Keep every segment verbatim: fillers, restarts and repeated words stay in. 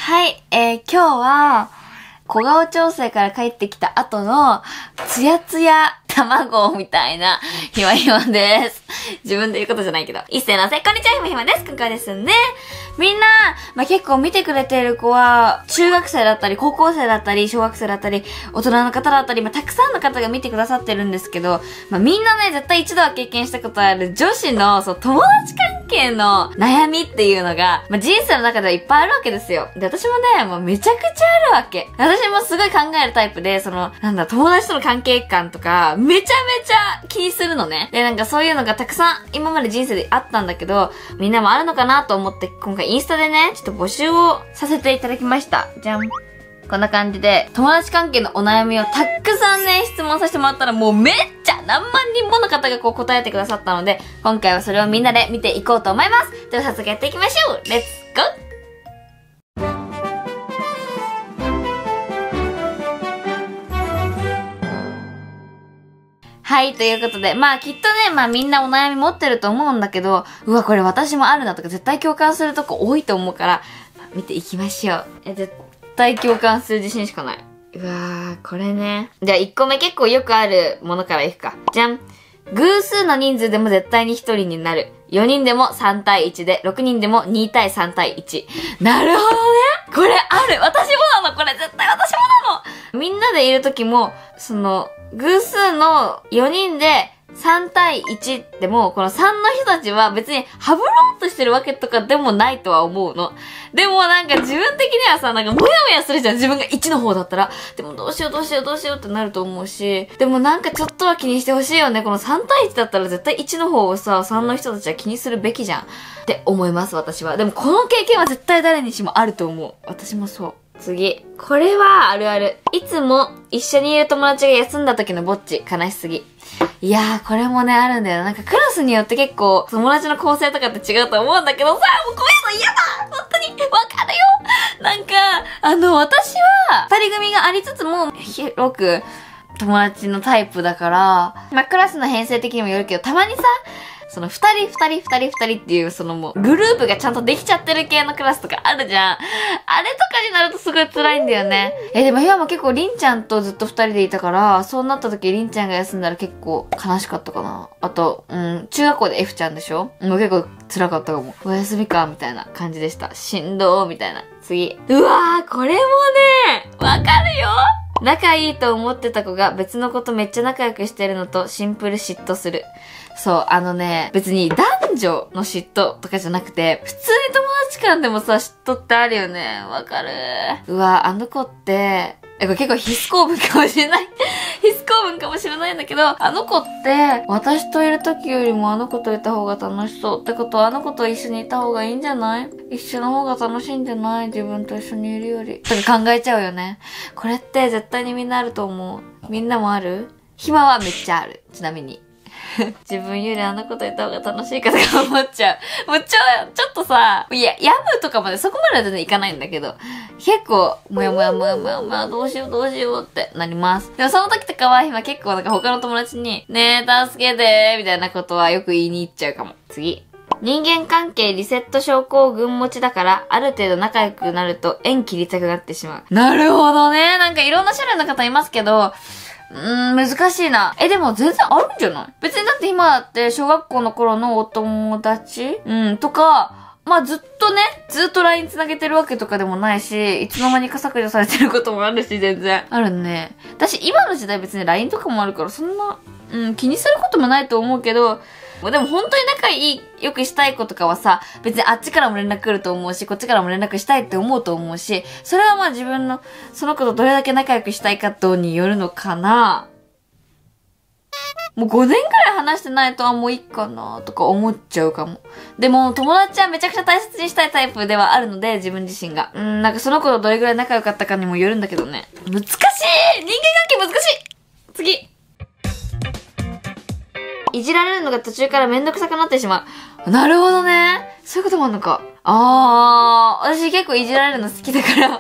はい、えー、今日は、小顔調整から帰ってきた後の、ツヤツヤ卵みたいな、ひまひまです。自分で言うことじゃないけど。一斉のせ、こんにちは、ひまひまです。くんかですね。みんな、まあ、結構見てくれている子は、中学生だったり、高校生だったり、小学生だったり、大人の方だったり、まあ、たくさんの方が見てくださってるんですけど、まあ、みんなね、絶対一度は経験したことある女子の、そう、友達関係の悩みっていうのが、まあ、人生の中ではいっぱいあるわけですよ。で、私もね、もうめちゃくちゃあるわけ。私もすごい考えるタイプで、その、なんだ、友達との関係感とか、めちゃめちゃ気にするのね。で、なんかそういうのがたくさん今まで人生であったんだけど、みんなもあるのかなと思って、今回インスタでね、ちょっと募集をさせていただきました。じゃん。こんな感じで、友達関係のお悩みをたくさんね、質問させてもらったらもうめっちゃ何万人もの方がこう答えてくださったので、今回はそれをみんなで見ていこうと思います。では早速やっていきましょう。レッツゴー！はい、ということで、まあきっとね、まあみんなお悩み持ってると思うんだけど、うわ、これ私もあるなとか絶対共感するとこ多いと思うから、まあ、見ていきましょう。え、絶対共感する自信しかない。うわー、これね。じゃあいっこめ結構よくあるものからいくか。じゃん。偶数の人数でも絶対にひとりになる。よにんでもさんたいいちで、ろくにんでもにたいさんたいいち。なるほどね。これある。私もなの。これ絶対私もなの。みんなでいるときも、その、偶数のよにんでさんたいいちでも、このさんの人たちは別にハブろうとしてるわけとかでもないとは思うの。でもなんか自分的にはさ、なんかモヤモヤするじゃん。自分がいちの方だったら。でもどうしようどうしようどうしようってなると思うし。でもなんかちょっとは気にしてほしいよね。このさんたいいちだったら絶対いちの方をさ、さんの人たちは気にするべきじゃん。って思います、私は。でもこの経験は絶対誰にしもあると思う。私もそう。次。これはあるある。いつも一緒にいる友達が休んだ時のぼっち。悲しすぎ。いやー、これもね、あるんだよ。なんかクラスによって結構友達の構成とかって違うと思うんだけどさ、もうこういうの嫌だ！本当にわかるよ！なんか、あの、私は二人組がありつつも広く友達のタイプだから、まあクラスの編成的にもよるけど、たまにさ、その二人二人二人二人っていうそのもうグループがちゃんとできちゃってる系のクラスとかあるじゃん。あれとかになるとすごい辛いんだよね。え、でも今も結構りんちゃんとずっと二人でいたから、そうなった時りんちゃんが休んだら結構悲しかったかな。あと、うん、中学校で F ちゃんでしょ？もう結構辛かったかも。お休みかみたいな感じでした。しんどーみたいな。次。うわー、これもね、わかるよ！仲いいと思ってた子が別の子とめっちゃ仲良くしてるのとシンプル嫉妬する。そう、あのね、別に男女の嫉妬とかじゃなくて、普通に友達間でもさ、嫉妬ってあるよね。わかる。うわ、あの子って、え、これ結構必須公文かもしれない。必須公文かもしれないんだけど、あの子って、私といる時よりもあの子といた方が楽しそう。ってことはあの子と一緒にいた方がいいんじゃない？一緒の方が楽しいんじゃない？自分と一緒にいるより。とか考えちゃうよね。これって絶対にみんなあると思う。みんなもある？暇はめっちゃある。ちなみに。自分よりあの子といた方が楽しいかとか思っちゃう。もうちょ、ちょっとさ、いや、やむとかまでそこまでは全然いかないんだけど、結構、もやもやもやもやもや、どうしようどうしようってなります。でもその時とかは今結構なんか他の友達に、ねえ、助けてーみたいなことはよく言いに行っちゃうかも。次。人間関係リセット症候群持ちだから、ある程度仲良くなると縁切りたくなってしまう。なるほどね。なんかいろんな種類の方いますけど、うーん、難しいな。え、でも全然あるんじゃない？別にだって今だって小学校の頃のお友達うん、とか、まあずっとね、ずっと ライン 繋げてるわけとかでもないし、いつの間にか削除されてることもあるし、全然。あるね。私今の時代別に ライン とかもあるからそんな、うん、気にすることもないと思うけど、でも本当に仲いい、よくしたい子とかはさ、別にあっちからも連絡来ると思うし、こっちからも連絡したいって思うと思うし、それはまあ自分の、その子とどれだけ仲良くしたいかとによるのかな。もうごねんくらい話してないとはもういいかなとか思っちゃうかも。でも友達はめちゃくちゃ大切にしたいタイプではあるので、自分自身が。うん、なんかその子とどれぐらい仲良かったかにもよるんだけどね。難しい！人間関係難しい！次。いじられるのが途中からめんどくさくなってしまう。なるほどね。そういうこともあるのか。あー、私結構いじられるの好きだから。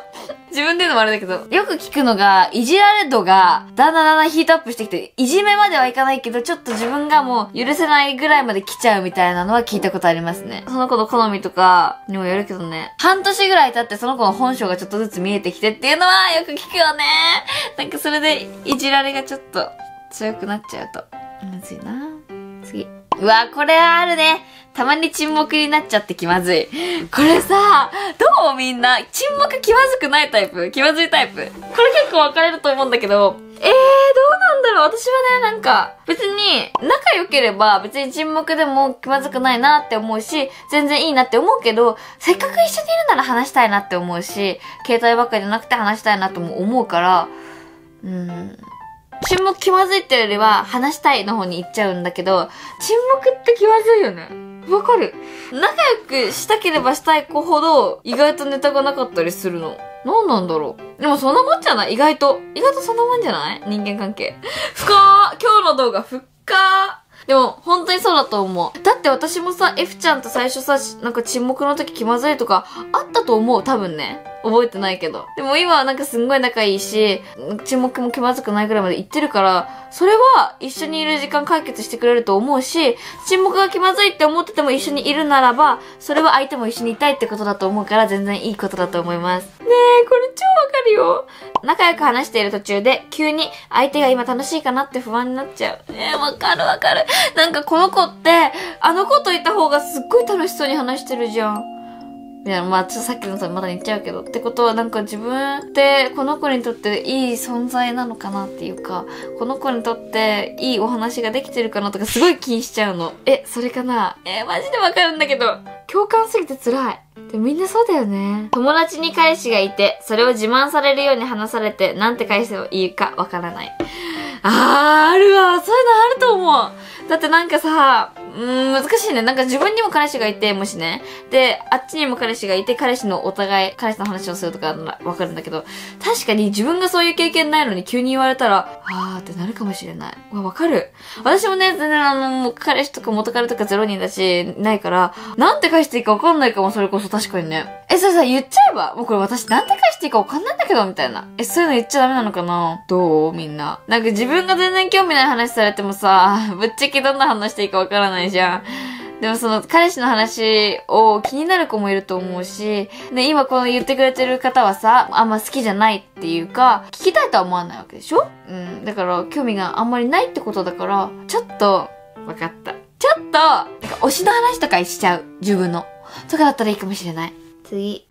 自分で言うのもあれだけど、よく聞くのが、いじられ度が、だんだんだんだんヒートアップしてきて、いじめまではいかないけど、ちょっと自分がもう許せないぐらいまで来ちゃうみたいなのは聞いたことありますね。その子の好みとかにもよるけどね。半年ぐらい経ってその子の本性がちょっとずつ見えてきてっていうのはよく聞くよね。なんかそれで、いじられがちょっと強くなっちゃうと、むずいな。次。うわ、これはあるね。たまに沈黙になっちゃって気まずい。これさ、どうみんな、沈黙気まずくないタイプ？気まずいタイプ？これ結構分かれると思うんだけど、えー、どうなんだろう。私はね、なんか、別に、仲良ければ、別に沈黙でも気まずくないなって思うし、全然いいなって思うけど、せっかく一緒にいるなら話したいなって思うし、携帯ばっかりじゃなくて話したいなとも思うから、うーん。沈黙気まずいってよりは話したいの方に行っちゃうんだけど、沈黙って気まずいよね。わかる。仲良くしたければしたい子ほど意外とネタがなかったりするの。なんなんだろう。でもそんなもんじゃない？意外と。意外とそんなもんじゃない？人間関係。深ー。今日の動画深ー。でも、本当にそうだと思う。だって私もさ、F ちゃんと最初さ、なんか沈黙の時気まずいとかあったと思う。多分ね。覚えてないけど。でも今はなんかすんごい仲いいし、沈黙も気まずくないぐらいまで行ってるから、それは一緒にいる時間解決してくれると思うし、沈黙が気まずいって思ってても一緒にいるならば、それは相手も一緒にいたいってことだと思うから全然いいことだと思います。ねえ、これ超わかるよ。仲良く話している途中で、急に相手が今楽しいかなって不安になっちゃう。ねえ、わかるわかる。なんかこの子って、あの子といた方がすっごい楽しそうに話してるじゃん。いや、まあ、ちょっとさっきのさ、まだ言っちゃうけど。ってことは、なんか自分ってこの子にとっていい存在なのかなっていうか、この子にとっていいお話ができてるかなとかすごい気にしちゃうの。え、それかな？え、マジでわかるんだけど。共感すぎて辛い。でもみんなそうだよね。友達に彼氏がいて、それを自慢されるように話されて、なんて返せばいいかわからない。あー、あるわ。そういうのあると思う。だってなんかさ、うーん、難しいね。なんか自分にも彼氏がいて、もしね。で、あっちにも彼氏がいて、彼氏のお互い、彼氏の話をするとかならわかるんだけど、確かに自分がそういう経験ないのに急に言われたら、あーってなるかもしれない。わ、わかる。私もね、全然あの、もう彼氏とか元彼とかゼロ人だし、ないから、なんて返していいかわかんないかも、それこそ確かにね。え、それさ、言っちゃえばもうこれ私なんて返していいかわかんないんだけど、みたいな。え、そういうの言っちゃダメなのかな？どう？みんな。なんか自分が全然興味ない話されてもさ、ぶっちゃけどんな話していいかわからないじゃん。でもその彼氏の話を気になる子もいると思うし、で、今この言ってくれてる方はさ、あんま好きじゃないっていうか、聞きたいとは思わないわけでしょ？うん。だから興味があんまりないってことだから、ちょっと、わかった。ちょっと、なんか推しの話とかしちゃう。自分の。とかだったらいいかもしれない。次。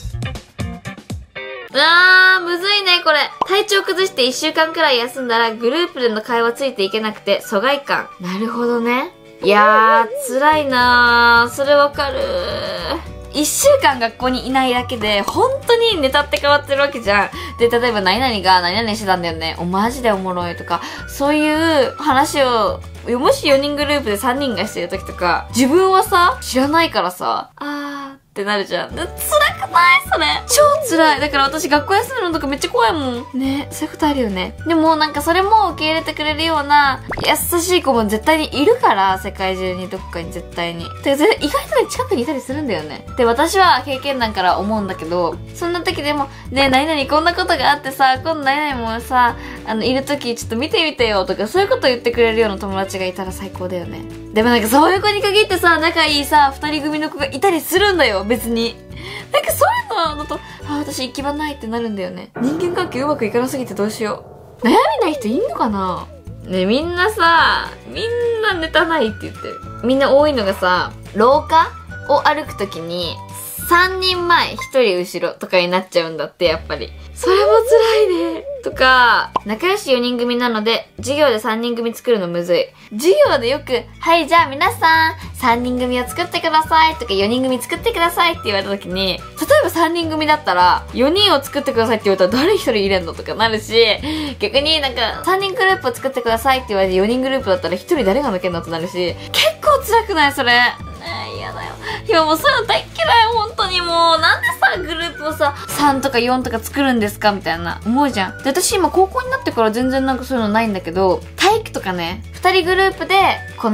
うわー、むずいね、これ。体調崩していっしゅうかんくらい休んだら、グループでの会話ついていけなくて、疎外感。なるほどね。いやー、辛いなー。それわかるー。一週間学校にいないだけで、本当にネタって変わってるわけじゃん。で、例えば何々が何々してたんだよね。お、マジでおもろいとか、そういう話を、もしよにんグループでさんにんがしてる時とか、自分はさ、知らないからさ、あーってなるじゃん。辛くないそれ。超辛い。だから私学校休むのとかめっちゃ怖いもん。ね、そういうことあるよね。でもなんかそれも受け入れてくれるような優しい子も絶対にいるから、世界中にどっかに絶対に。てか意外とね、近くにいたりするんだよね。で、私は経験談から思うんだけど、そんな時でも、ね、何々こんなことがあってさ、今度何々もさ、あの、いる時ちょっと見てみてよとか、そういうこと言ってくれるような友達がいたら最高だよね。でもなんかそういう子に限ってさ、仲いいさ、二人組の子がいたりするんだよ、別に。なんかそういうのだと、あ、私行き場ないってなるんだよね。人間関係うまくいかなすぎてどうしよう。悩みない人いんのかな？ね、みんなさ、みんなネタないって言ってる。みんな多いのがさ、廊下を歩くときに、さんにんまえ、ひとり後ろとかになっちゃうんだって、やっぱり。それも辛いね。とか、仲良しよにん組なので、授業でさんにん組作るのむずい。授業でよく、はい、じゃあ皆さん、さんにん組を作ってくださいとか、よにん組作ってくださいって言われた時に、例えばさんにん組だったら、よにんを作ってくださいって言われたら誰ひとり入れんのとかなるし、逆になんか、さんにんグループを作ってくださいって言われてよにんグループだったらひとり誰が抜けんのってなるし、結構辛くないそれ。ねえ、嫌だよ。いやもうそういうの大っ嫌い、本当にもう。なんでさ、グループをさ、さんとかよんとか作るんですかみたいな、思うじゃん。で、私今高校になってから全然なんかそういうのないんだけど、体育とかね、ふたりグループで、この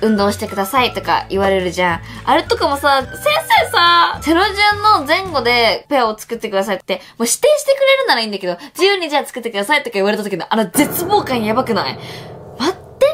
運動してくださいとか言われるじゃん。あれとかもさ、先生さ、セロ順の前後でペアを作ってくださいって、もう指定してくれるならいいんだけど、自由にじゃあ作ってくださいとか言われた時のあの絶望感やばくない？待って、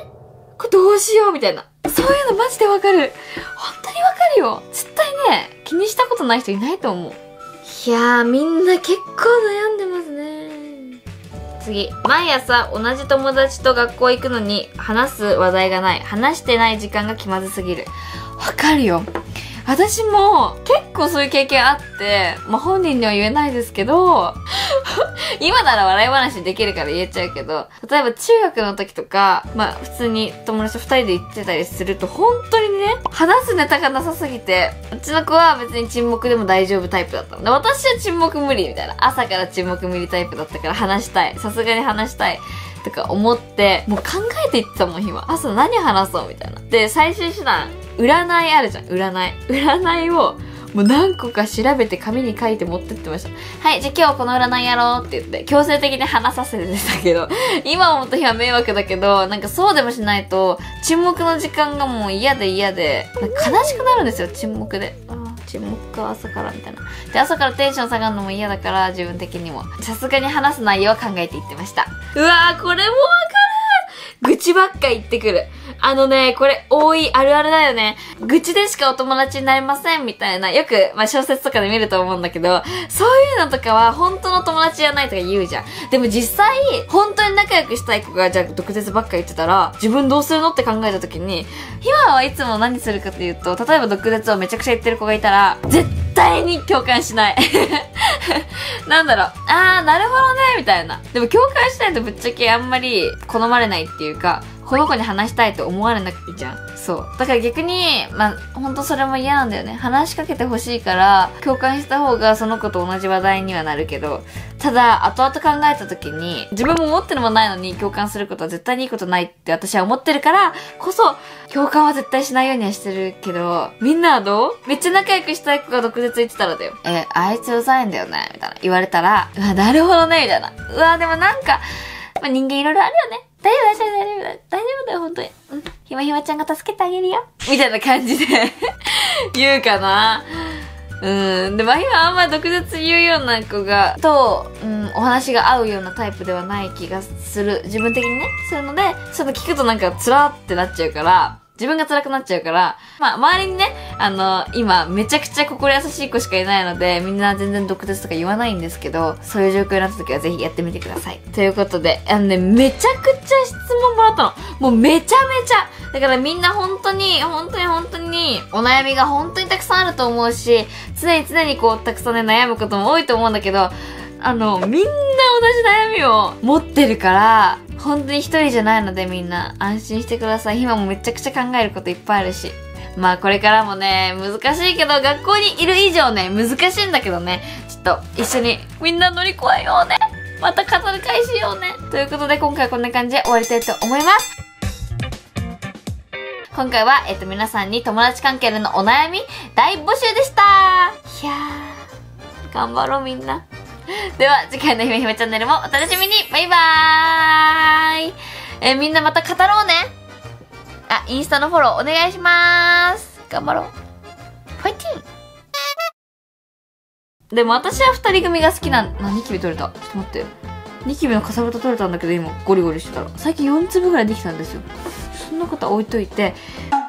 これどうしようみたいな。そういうのマジでわかる。本当にわかるよ。絶対ね、気にしたことない人いないと思う。いやー、みんな結構悩んでますね。次。毎朝同じ友達と学校行くのに話す話題がない。話してない時間が気まずすぎる。わかるよ。私も結構そういう経験あって、まあ、本人には言えないですけど、今なら笑い話できるから言えちゃうけど、例えば中学の時とか、まあ普通に友達と二人で行ってたりすると、本当にね、話すネタがなさすぎて、うちの子は別に沈黙でも大丈夫タイプだったので、私は沈黙無理みたいな。朝から沈黙無理タイプだったから話したい。さすがに話したい。とか思って、もう考えていってたもん、今。朝何話そうみたいな。で、最終手段、占いあるじゃん、占い。占いを、もう何個か調べて紙に書いて持ってってました。はい、じゃあ今日この占いやろうって言って、強制的に話させてたけど、今思った日は迷惑だけど、なんかそうでもしないと、沈黙の時間がもう嫌で嫌で、なんか悲しくなるんですよ、沈黙で。ああ、沈黙か朝からみたいな。で、朝からテンション下がるのも嫌だから、自分的にも。さすがに話す内容を考えていってました。うわー、これもわかる。愚痴ばっか言ってくる。あのね、これ多いあるあるだよね。愚痴でしかお友達になれませんみたいな、よく、まあ、小説とかで見ると思うんだけど、そういうのとかは本当の友達じゃないとか言うじゃん。でも実際、本当に仲良くしたい子がじゃあ毒舌ばっか言ってたら、自分どうするのって考えた時に、今はいつも何するかっていうと、例えば毒舌をめちゃくちゃ言ってる子がいたら、絶対に共感しない。なんだろう、あー、なるほどね、みたいな。でも共感しないとぶっちゃけあんまり好まれないっていうか、この子に話したいと思われなくていいじゃん。そう。だから逆に、まあ、ほんとそれも嫌なんだよね。話しかけてほしいから、共感した方がその子と同じ話題にはなるけど、ただ、後々考えた時に、自分も思ってるもないのに共感することは絶対にいいことないって私は思ってるから、こそ、共感は絶対しないようにはしてるけど、みんなはどう？めっちゃ仲良くしたい子が毒舌言ってたらだよ。え、あいつうざいんだよねみたいな。言われたら、うわ、なるほどねみたいな。うわ、でもなんか、まあ、人間いろいろあるよね。大丈夫、大丈夫、大丈夫だ。大丈夫だよ、ほんとに。うん。ひまひまちゃんが助けてあげるよ。みたいな感じで言うかな。うん。で、まひまあんま毒舌言うような子が、と、うん、お話が合うようなタイプではない気がする。自分的にね。するので、ちょっと聞くとなんかつらってなっちゃうから、自分が辛くなっちゃうから、まあ、周りにね、あの、今、めちゃくちゃ心優しい子しかいないので、みんな全然毒舌とか言わないんですけど、そういう状況になった時はぜひやってみてください。ということで、あのね、めちゃくちゃ質問もらったの。もうめちゃめちゃ。だからみんな本当に、本当に本当に、お悩みが本当にたくさんあると思うし、常に常にこう、たくさんね、悩むことも多いと思うんだけど、あの、みんな同じ悩みを持ってるから、本当に一人じゃないのでみんな安心してください。今もめちゃくちゃ考えることいっぱいあるし。まあこれからもね、難しいけど、学校にいる以上ね、難しいんだけどね、ちょっと一緒にみんな乗り越えようね。また語り返しようね。ということで今回はこんな感じで終わりたいと思います。今回は、えっと皆さんに友達関係でのお悩み大募集でした。いやー、頑張ろうみんな。では次回のひめひめチャンネルもお楽しみに。バイバーイ。えー、みんなまた語ろうね。あ、インスタのフォローお願いしまーす。頑張ろう。ファイティン。でも私は二人組が好きなん、な、ニキビ取れた。ちょっと待って。ニキビのかさぶた取れたんだけど今ゴリゴリしてたら。最近よん粒ぐらいできたんですよ。そんなことは置いといて。